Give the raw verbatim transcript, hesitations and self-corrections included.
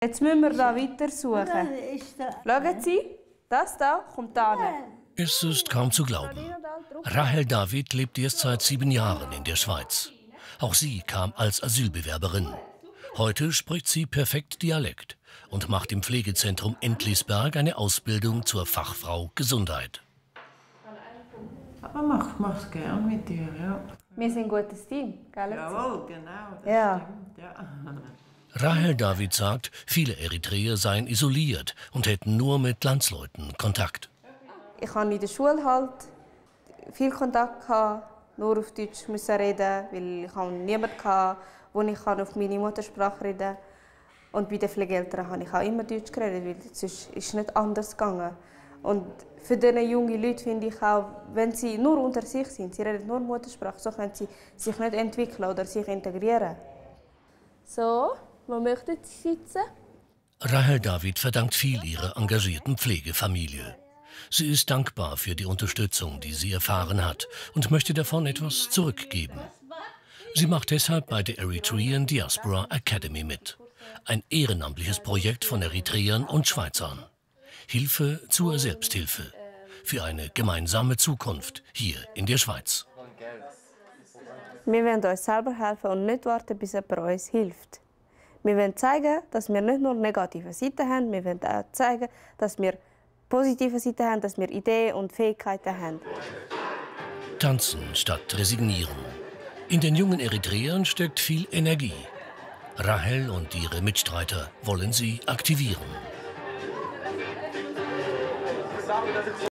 Jetzt müssen wir da weiter suchen. Schauen Sie, das da kommt da hin. Es ist kaum zu glauben. Rahel David lebt erst seit sieben Jahren in der Schweiz. Auch sie kam als Asylbewerberin. Heute spricht sie perfekt Dialekt und macht im Pflegezentrum Entlisberg eine Ausbildung zur Fachfrau Gesundheit. Aber mach, mach's gern mit dir, ja. Wir sind ein gutes Team, gell? Jawohl, genau. Das Ja. stimmt, ja. Rahel David sagt, viele Eritreer seien isoliert und hätten nur mit Landsleuten Kontakt. Ich hatte in der Schule halt viel Kontakt, gehabt, nur auf Deutsch müssen reden, weil ich niemanden hatte, wo ich auf meine Muttersprache reden kann. Und bei den Pflegeeltern habe ich auch immer Deutsch geredet, weil sonst ist es nicht anders gegangen. Und für diese jungen Leute finde ich auch, wenn sie nur unter sich sind, sie reden nur Muttersprache, so können sie sich nicht entwickeln oder sich integrieren. So, wo möchten Sie sitzen? Rahel David verdankt viel ihrer engagierten Pflegefamilie. Sie ist dankbar für die Unterstützung, die sie erfahren hat, und möchte davon etwas zurückgeben. Sie macht deshalb bei der Eritrean Diaspora Academy mit. Ein ehrenamtliches Projekt von Eritreern und Schweizern. Hilfe zur Selbsthilfe. Für eine gemeinsame Zukunft hier in der Schweiz. Wir wollen uns selber helfen und nicht warten, bis jemand uns hilft. Wir wollen zeigen, dass wir nicht nur negative Seiten haben, wir wollen auch zeigen, dass wir positive Seiten haben, dass wir Ideen und Fähigkeiten haben. Tanzen statt resignieren. In den jungen Eritreern steckt viel Energie. Rahel und ihre Mitstreiter wollen sie aktivieren.